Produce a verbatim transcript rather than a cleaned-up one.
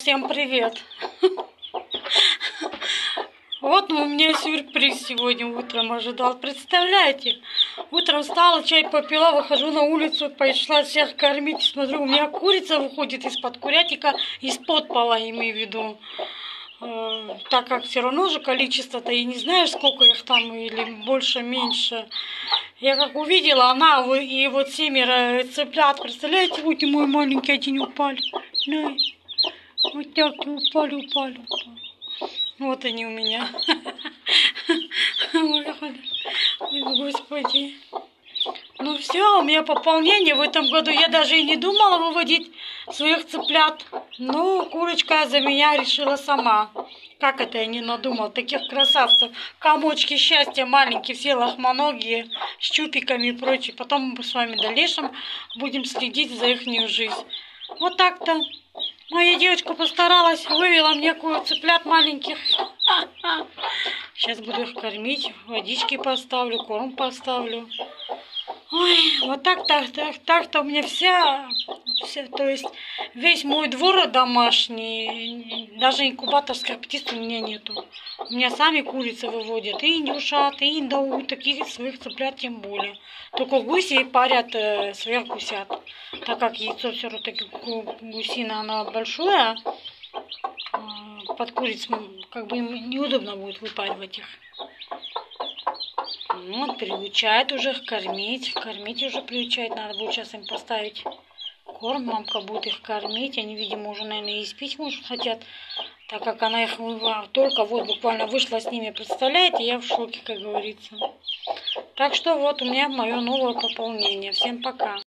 Всем привет! Вот у меня сюрприз сегодня утром ожидал. Представляете, утром встала, чай попила, выхожу на улицу, пошла всех кормить. Смотрю, у меня курица выходит из-под курятника, из-под пола, имею в виду. Э, так как все равно же количество-то и не знаешь, сколько их там, или больше-меньше. Я как увидела, она и вот семеро цыплят, представляете, вот и мой маленький один упали. Да. Вот так упали, упали, упали. Вот они у меня. Ой, господи. Ну все, у меня пополнение в этом году. Я даже и не думала выводить своих цыплят. Ну, курочка за меня решила сама. Как это я не надумал? Таких красавцев. Комочки счастья маленькие, все лохмоногие, с чупиками и прочее. Потом мы с вами в дальнейшем будем следить за их жизнь. Вот так-то. Моя девочка постаралась, вывела мне цыплят маленьких. Сейчас буду их кормить, водички поставлю, корм поставлю. Ой, вот так-то, так, так-то у меня вся, вся, то есть весь мой двор домашний, даже инкубаторской птицы у меня нету. У меня сами курицы выводят, и индюшат, и индауток, и своих цыплят тем более. Только гуси парят э, своих гусят, так как яйцо все равно таки гусиное, оно большое, э, под куриц как бы им неудобно будет выпаривать их. Вот, приучает уже их кормить. Кормить уже приучать. Надо будет сейчас им поставить корм. Мамка будет их кормить. Они, видимо, уже, наверное, и спить, может, хотят. Так как она их только вот буквально вышла с ними. Представляете, я в шоке, как говорится. Так что вот у меня мое новое пополнение. Всем пока.